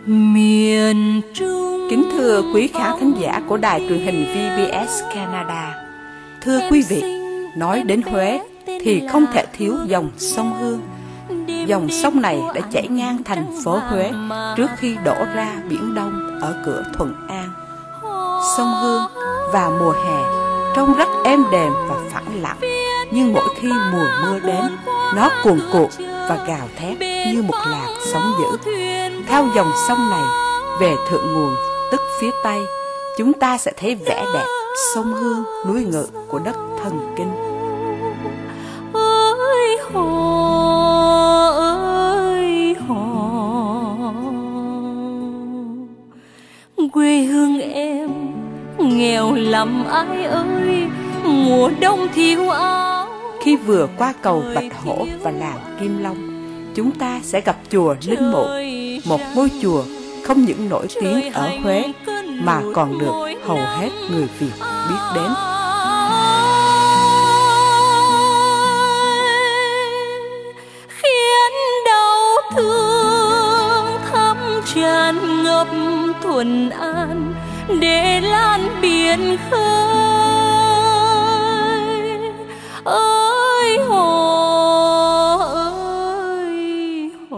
miền Trung. Kính thưa quý khán thính giả của đài truyền hình VBS Canada. Thưa quý vị, nói đến Huế thì không thể thiếu dòng sông Hương. Dòng sông này đã chảy ngang thành phố Huế trước khi đổ ra Biển Đông ở cửa Thuận An. Sông Hương vào mùa hè trông rất êm đềm và phẳng lặng, nhưng mỗi khi mùa mưa đến, nó cuồn cuộn và gào thét như một làn sóng dữ. Theo dòng sông này về thượng nguồn, tức phía Tây, chúng ta sẽ thấy vẻ đẹp sông Hương, núi Ngự của đất Thần Kinh. Ơi hồ, ơi hồ, quê hương em nghèo lắm ai ơi, mùa đông thiếu áo. Khi vừa qua cầu Bạch Hổ và làng Kim Long, chúng ta sẽ gặp chùa Linh Mụ, một ngôi chùa không những nổi tiếng ở Huế mà còn được hầu hết người Việt biết đến. Khiến đau thương thắm tràn ngập Thuận An để lan biển khơi. Ơi hồ, ơi hồ.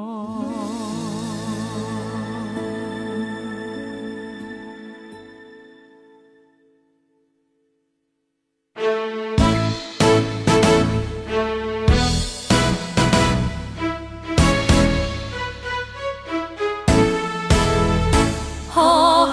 Hồ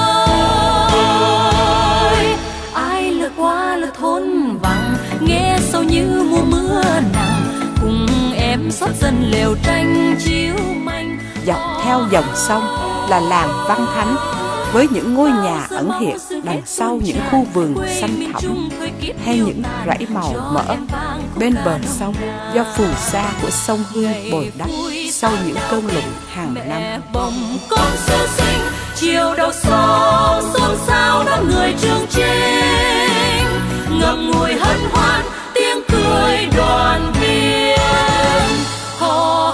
ơi, ai lướt qua là thôn vắng, nghe sâu như mùa mưa nặng, cùng em xót dân lều tranh chiếu manh. Dọc theo dòng sông là làng Văn Thánh, với những ngôi nhà ẩn hiện đằng sau những khu vườn xanh thẳm hay những rẫy màu mỡ. Bên bờ sông, do phù sa của sông Hương bồi đắp sau những cơn lụt hàng năm. Bồng con sơ sinh chiều đầu sông xôn xao đón người chương trình, ngậm ngùi hân hoan tiếng cười đoàn viên. Hò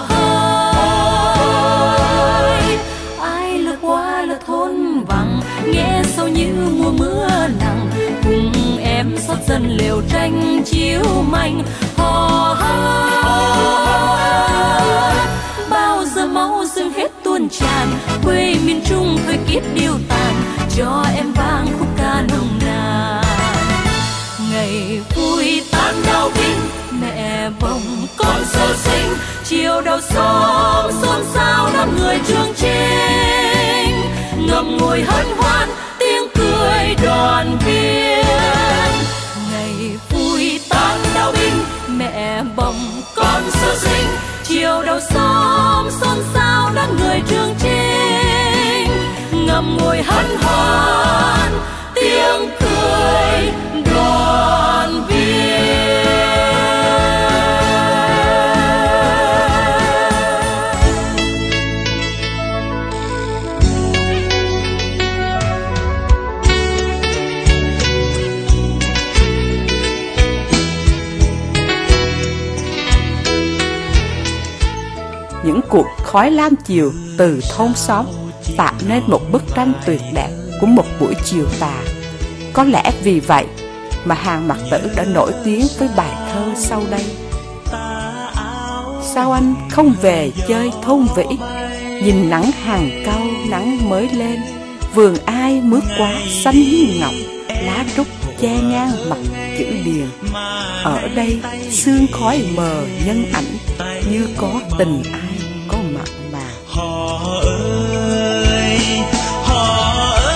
ơi, ai lướt qua là thôn vắng, nghe sâu như mùa mưa nặng, cùng em xót dân lều tranh chiếu manh. Hò ơi, bao giờ máu dâng hết tuôn tràn, quê miền Trung thời kiếp điêu tàn, cho em vang khúc ca nồng nàn. Ngày vui tan đau binh, mẹ bồng con sơ sinh, chiều đầu sông xôn xao đón người chương trình, ngậm ngùi hân hoan tiếng cười đoàn viên. Ngày vui tan đau binh, mẹ bồng con sơ sinh, chiều đầu sông xôn xao đón người chương trình, ngậm ngùi hân hoan tiếng cười đoàn viên. Những cuộc khói lam chiều từ thôn xóm tạo nên một bức tranh tuyệt đẹp của một buổi chiều tà. Có lẽ vì vậy mà Hàn Mặc Tử đã nổi tiếng với bài thơ sau đây. Sao anh không về chơi thôn Vĩ, nhìn nắng hàng cau nắng mới lên, vườn ai mướt quá xanh như ngọc, lá trúc che ngang mặt chữ Điền. Ở đây sương khói mờ nhân ảnh, như có tình ai có mặn mà. Họ ơi, họ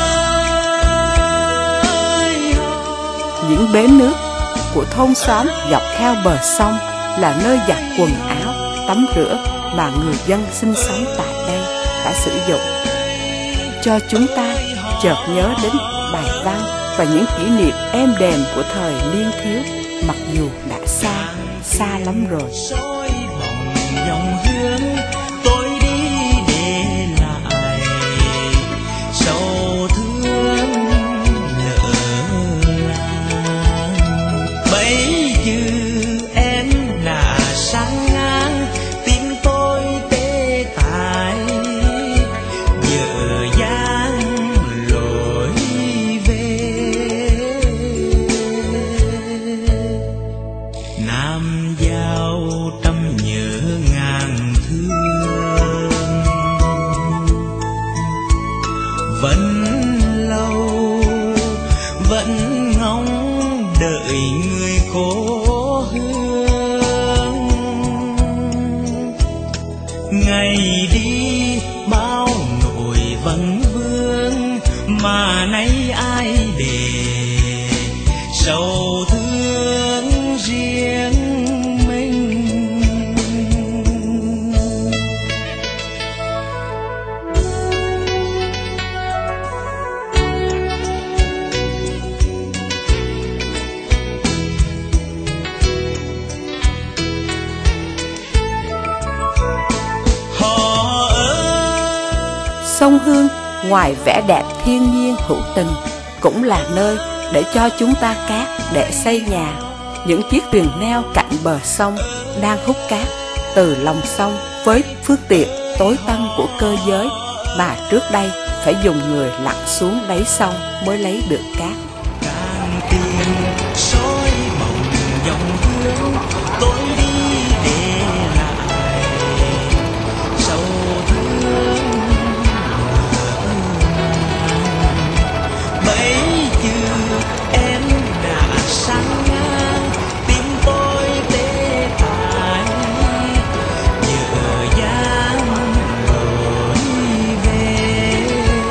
ơi, Những bến nước của thôn xóm dọc theo bờ sông là nơi giặt quần áo, tắm rửa mà người dân sinh sống tại đây đã sử dụng. Cho chúng ta chợt nhớ đến bài văn và những kỷ niệm êm đềm của thời niên thiếu, mặc dù đã xa, xa lắm rồi. soi bóng dòng hương tôi đi để lại sầu thương lỡ làng. Bấy chữ em là sáng ngang tim tôi tê tái, vẫn lâu, vẫn ngóng đợi người cố hương. Ngày đi bao nỗi vấn vương mà nay ai để sầu thương riêng mình. Sông Hương ngoài vẻ đẹp thiên nhiên hữu tình cũng là nơi để cho chúng ta cát để xây nhà. Những chiếc thuyền neo cạnh bờ sông đang hút cát từ lòng sông với phương tiện tối tân của cơ giới mà trước đây phải dùng người lặn xuống đáy sông mới lấy được cát. Càng tìm soi bồng dòng hương tôi đi để lại sầu thương. Bấy giờ em đã sang ngang tim tôi tê tái nhựa dáng lối về.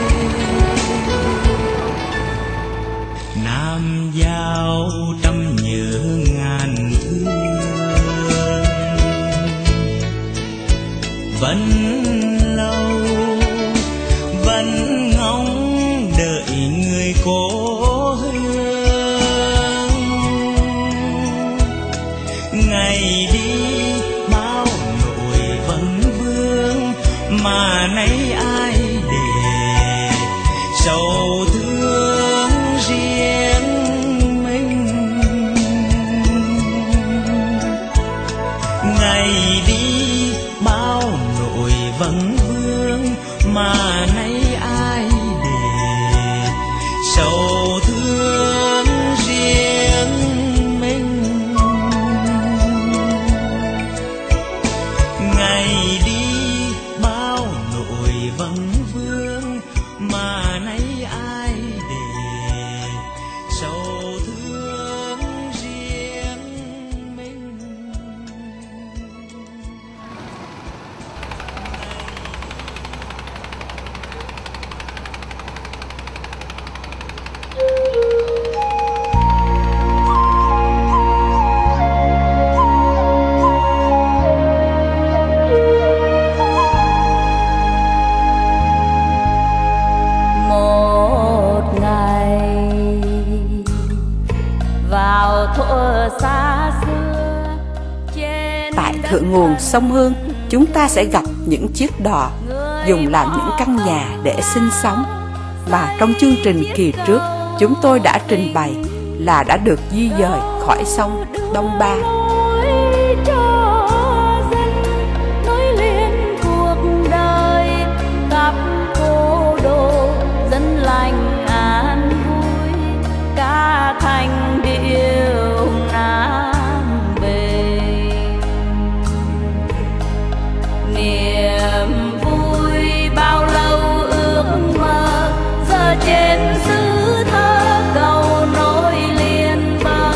Nam giao trăm nhớ ngàn thương vẫn lâu, vẫn ngóng đợi người cố hương. Ngày đi bao nỗi vấn vương mà nay ai để sầu thương riêng mình. Ngày đi bao nỗi vấn vương mà nay ai để sầu thương riêng mình. Ngày đi bao nỗi vấn vương mà nay ai để sầu thương riêng mình. Một ngày vào thuở xa xưa trên Tại thượng nguồn sông Hương, chúng ta sẽ gặp những chiếc đò dùng làm những căn nhà để sinh sống mà trong chương trình kỳ trước chúng tôi đã trình bày là đã được di dời khỏi sông Đông Ba. cho dân nối liền cuộc đời gặp cô đồ dân lành an vui ca thành điệu Nam về. Niềm vui bao lâu ước mơ giờ trên xứ thơ cầu nối liền bờ.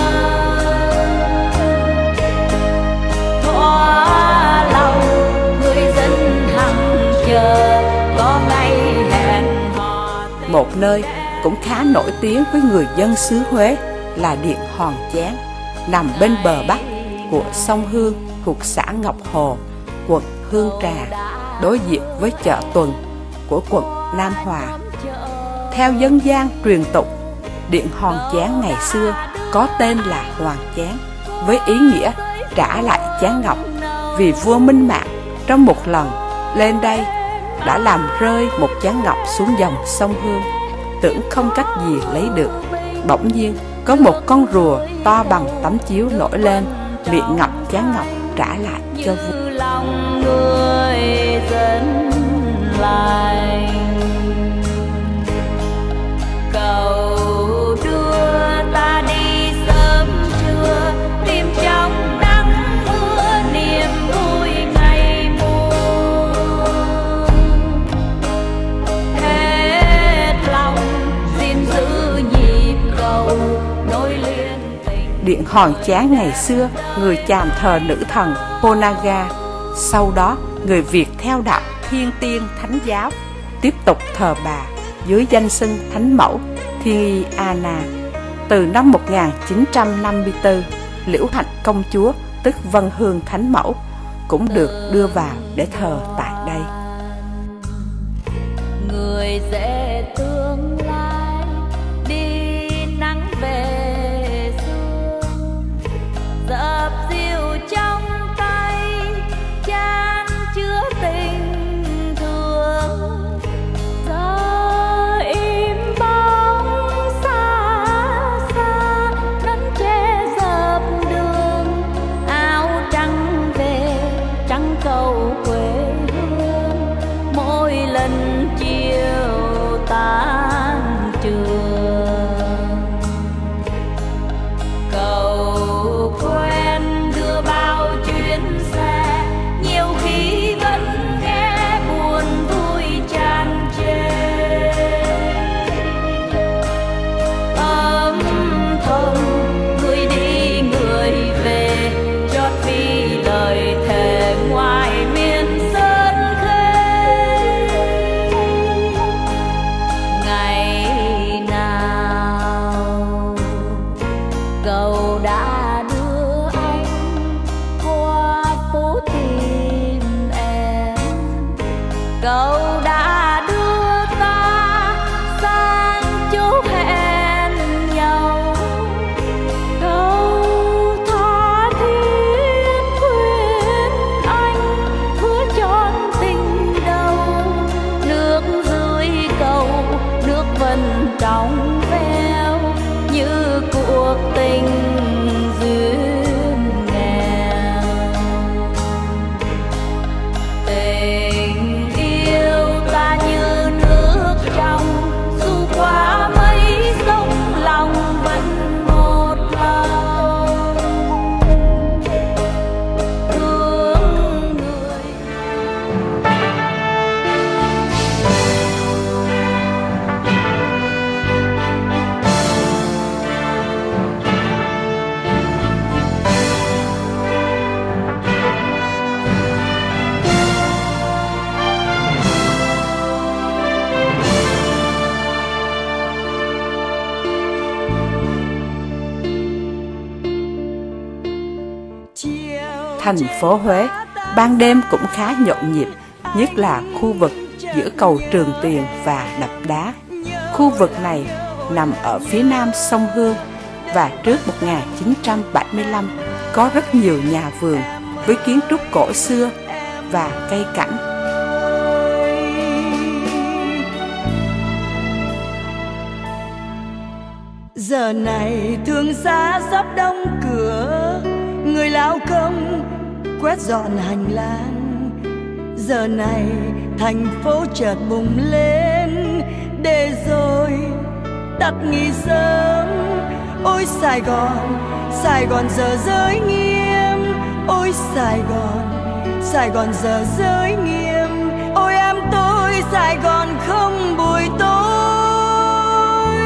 Thỏa lòng người dân hằng chờ có ngày hẹn hò. Một nơi cũng khá nổi tiếng với người dân xứ Huế là Điện Hòn Chén, nằm bên bờ bắc của sông Hương thuộc xã Ngọc Hồ, quận Hương Trà, đối diện với chợ Tuần của quận Nam Hòa. Theo dân gian truyền tục, Điện Hòn Chén ngày xưa có tên là Hoàng Chén, với ý nghĩa trả lại chén ngọc, vì vua Minh Mạng trong một lần lên đây đã làm rơi một chén ngọc xuống dòng sông Hương. Tưởng không cách gì lấy được, bỗng nhiên có một con rùa to bằng tấm chiếu nổi lên, miệng ngậm chén ngọc trả lại cho vua. Như lòng người dân lành cầu đưa ta đi sớm trưa tìm trong nắng mưa niềm vui ngày mùa. Hết điện hòn chán ngày xưa, người Chàm thờ nữ thần Ponaga. Sau đó, người Việt theo đạo Thiên Tiên Thánh giáo tiếp tục thờ bà dưới danh xưng Thánh Mẫu Thiên Y Anna. Từ năm 1954, Liễu Hạnh Công Chúa, tức Vân Hương Thánh Mẫu, cũng được đưa vào để thờ tại đây. Người dễ tương lai đi nắng về sương, dập dìu trong tay chan chứa tình thương. Giờ im bóng xa xa nắng che dập đường, áo trắng về trắng cầu quê hương. Mỗi lần chiều tan trường, cầu quen đưa bao chuyến xe, nhiều khi vẫn nghe buồn vui tràn trề. Âm thầm người đi người về, chót vì lời thề ngoài miền sơn khê. Ngày nào cầu đã đưa anh qua phố tìm em, cầu đã đưa ta sang chỗ hẹn nhau, cầu tha thiết khuyên anh hứa trọn tình đầu. Nước dưới cầu nước vẫn trong veo như cuộc tình duyên nghèo. Tình yêu ta như nước trong, dù qua mấy sông lòng vẫn một lòng. Thương người Thành phố Huế ban đêm cũng khá nhộn nhịp, nhất là khu vực giữa cầu Trường Tiền và Đập Đá. Khu vực này nằm ở phía nam sông Hương, và trước 1975 có rất nhiều nhà vườn với kiến trúc cổ xưa và cây cảnh. Giờ này thương xa sắp đóng cửa, người lao công quét dọn hành lang. Giờ này thành phố chợt bùng lên, để rồi tắt nghỉ sớm. Ôi Sài Gòn giờ giới nghiêm. Ôi Sài Gòn giờ giới nghiêm. Ôi em tôi Sài Gòn không buổi tối.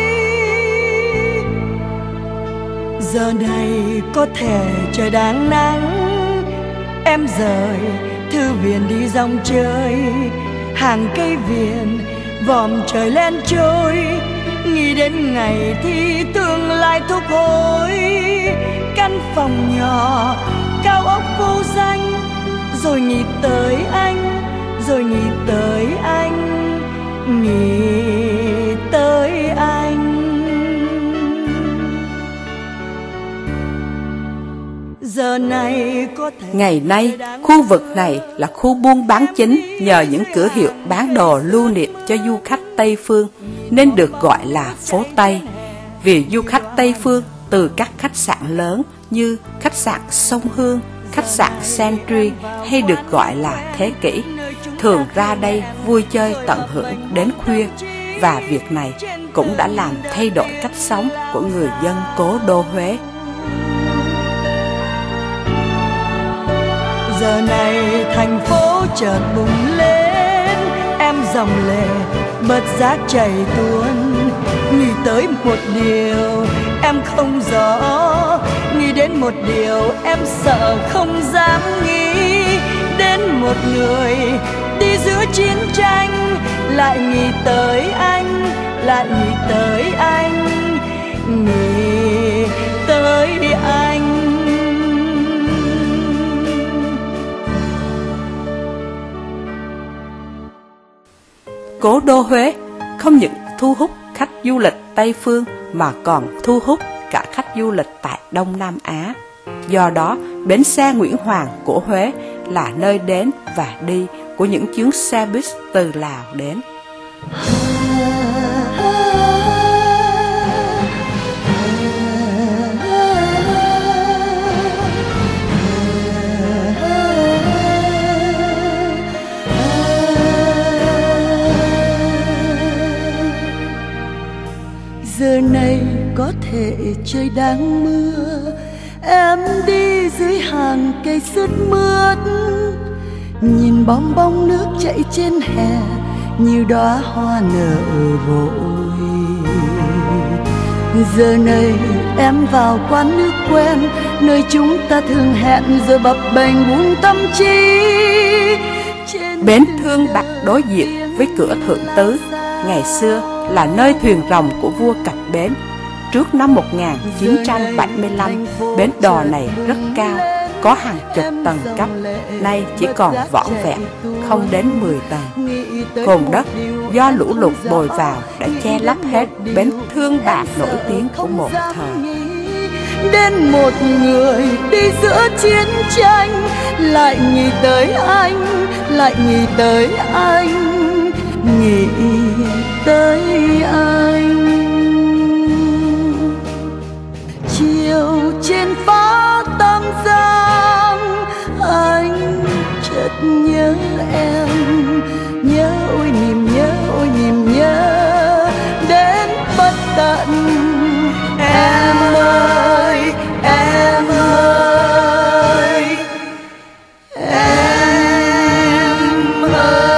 Giờ này có thể trời đang nắng, em rời thư viện đi dòng chơi, hàng cây viền vòm trời len trôi. Nghĩ đến ngày thì tương lai thúc hối, căn phòng nhỏ cao ốc vô danh. Rồi nghĩ tới anh, rồi nghĩ tới anh, nghĩ tới anh. Giờ này có thể Ngày nay, khu vực này là khu buôn bán chính nhờ những cửa hiệu bán đồ lưu niệm cho du khách Tây Phương, nên được gọi là phố Tây. Vì du khách Tây Phương từ các khách sạn lớn như khách sạn Sông Hương, khách sạn Century hay được gọi là Thế Kỷ, thường ra đây vui chơi tận hưởng đến khuya, và việc này cũng đã làm thay đổi cách sống của người dân cố đô Huế. Giờ này thành phố chợt bùng lên, em dòng lệ bất giác chảy tuôn. nghĩ tới một điều em không rõ, nghĩ đến một điều em sợ không dám nghĩ, đến một người đi giữa chiến tranh, lại nghĩ tới anh, lại nghĩ tới anh, nghĩ tới anh. Cố đô Huế không những thu hút khách du lịch Tây phương mà còn thu hút cả khách du lịch tại Đông Nam Á. Do đó, bến xe Nguyễn Hoàng của Huế là nơi đến và đi của những chuyến xe buýt từ Lào đến. Giờ này có thể trời đang mưa, em đi dưới hàng cây sứt mướt, nhìn bong bóng nước chảy trên hè như đóa hoa nở vội. Giờ này em vào quán nước quen, nơi chúng ta thường hẹn giờ bập bềnh buông tâm trí. Bến Thương Bạc đối diện với cửa Thượng Tứ ngày xưa là nơi thuyền rồng của vua cập bến. Trước năm 1975, bến đò này rất cao, có hàng chục tầng cấp, nay chỉ còn vỏn vẹn, không đến 10 tầng. Cồn đất do lũ lụt bồi vào đã che lấp hết bến Thương Bạc nổi tiếng của một thời. Đến một người đi giữa chiến tranh, lại nghĩ tới anh, lại nghĩ tới anh, nghĩ tới anh. Chiều trên phá Tam Giang, anh chợt nhớ em, nhớ ôi niềm nhớ, ôi niềm nhớ đến bất tận. Em ơi, em ơi, em ơi.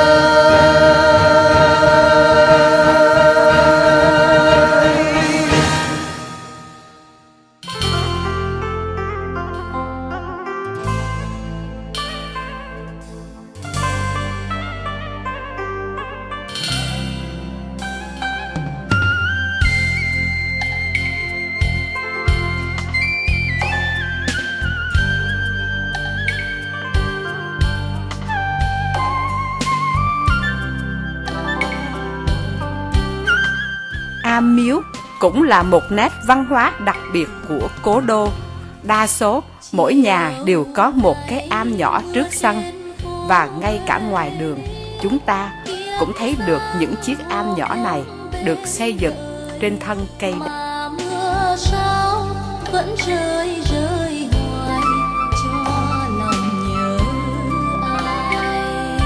Am miếu cũng là một nét văn hóa đặc biệt của cố đô. Đa số mỗi nhà đều có một cái am nhỏ trước sân, và ngay cả ngoài đường chúng ta cũng thấy được những chiếc am nhỏ này được xây dựng trên thân cây. Mưa sao vẫn rơi rơi hoài cho lòng nhớ ai.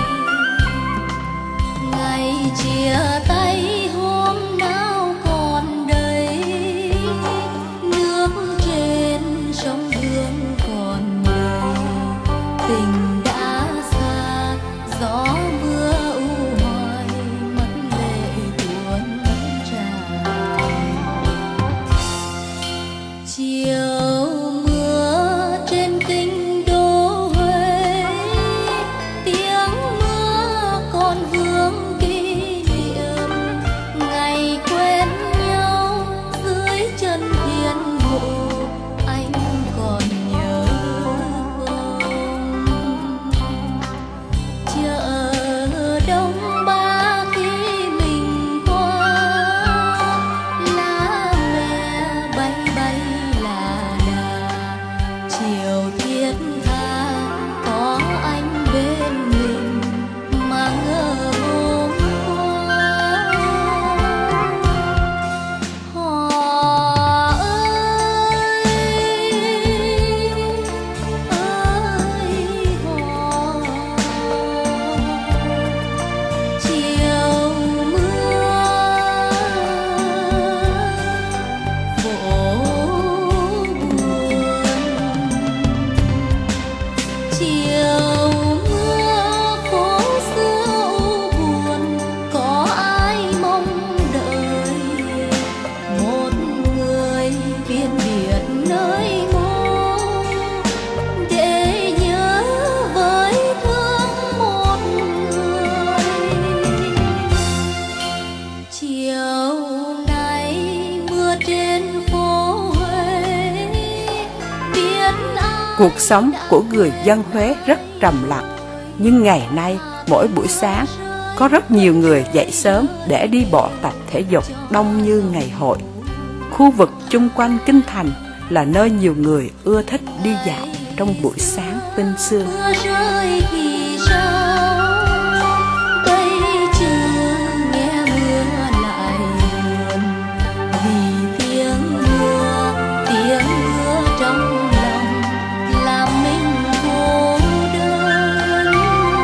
Ngày chia tay hôm nào còn đây, nước trên sông Hương còn đầy, tình đã xa gió mưa u hoài, mất lệ tuôn tràn. Chiều mưa trên kinh đô Huế, tiếng mưa còn vương kỷ niệm, Cuộc sống của người dân Huế rất trầm lặng, nhưng ngày nay mỗi buổi sáng có rất nhiều người dậy sớm để đi bộ tập thể dục đông như ngày hội. Khu vực chung quanh kinh thành là nơi nhiều người ưa thích đi dạo trong buổi sáng tinh sương. Mưa rơi thì sao, đây chưa nghe mưa lại buồn, vì tiếng mưa trong lòng làm mình cô đơn.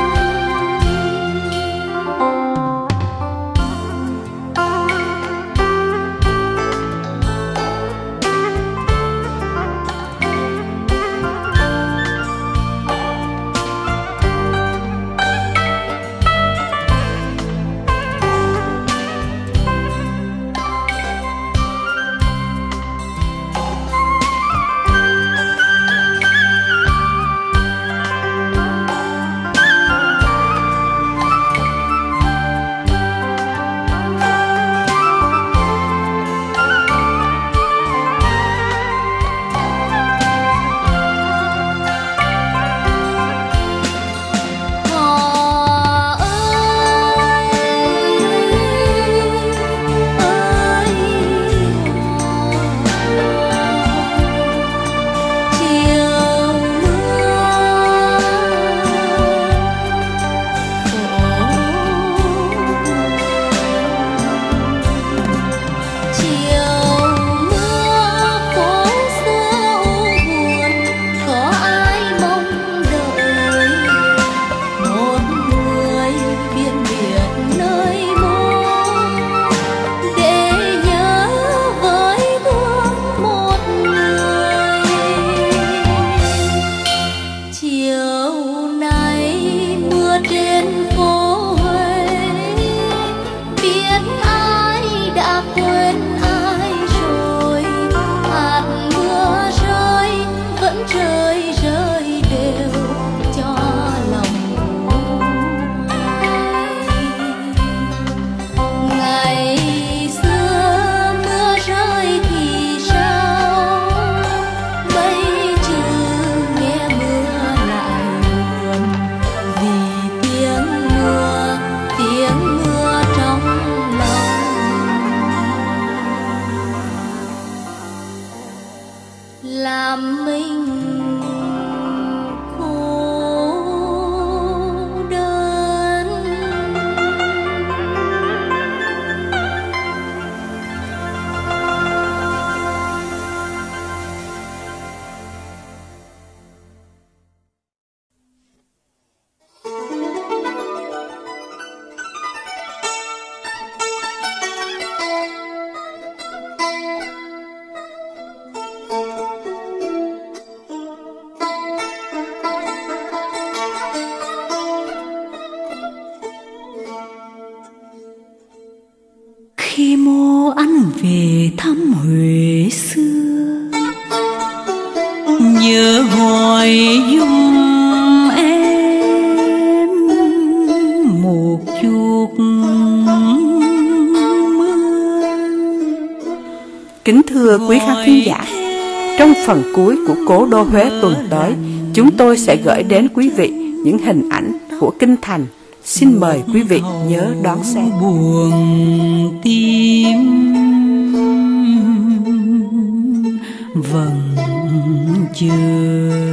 Làm mình cô đơn. Khi mô anh về thăm Huế xưa, nhớ hỏi giùm em một chút mưa. Kính thưa quý khán thính giả, trong phần cuối của Cố đô Huế tuần tới, chúng tôi sẽ gửi đến quý vị những hình ảnh của kinh thành. Xin mời quý vị nhớ đón xem. Buồn tim vẫn chờ.